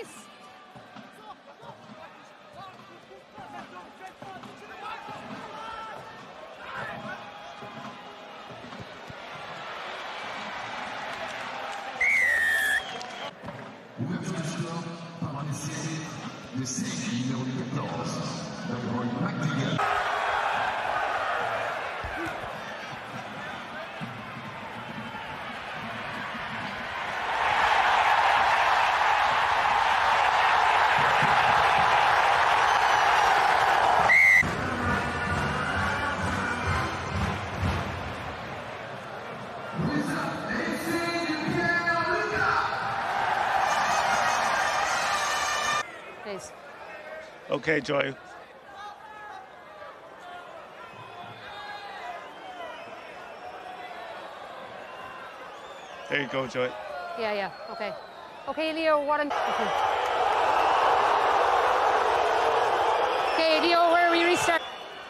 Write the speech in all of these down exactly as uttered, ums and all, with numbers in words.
Nice! Ouverture du score par un essai de série numéro quatorze, d'abord McDougall. Please. Okay, Joy. There you go, Joy. Yeah, yeah, okay. Okay, Leo, what am okay. Okay, Leo, where we restart?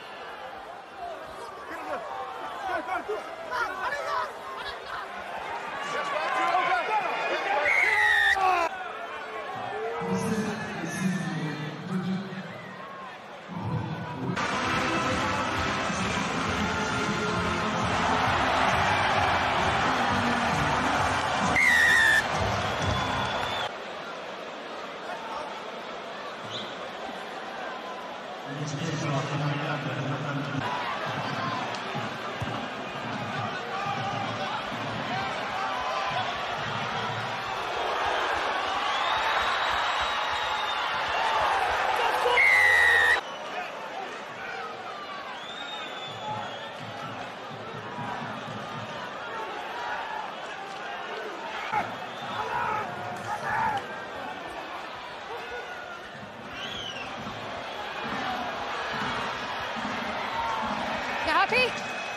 You happy?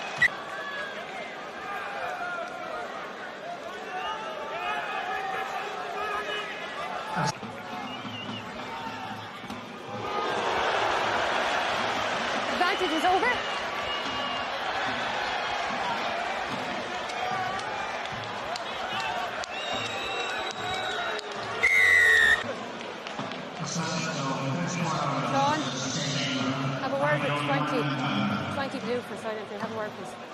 Advantage is over. Sean, have a word with twenty. twenty blue for silent. Have a word, please.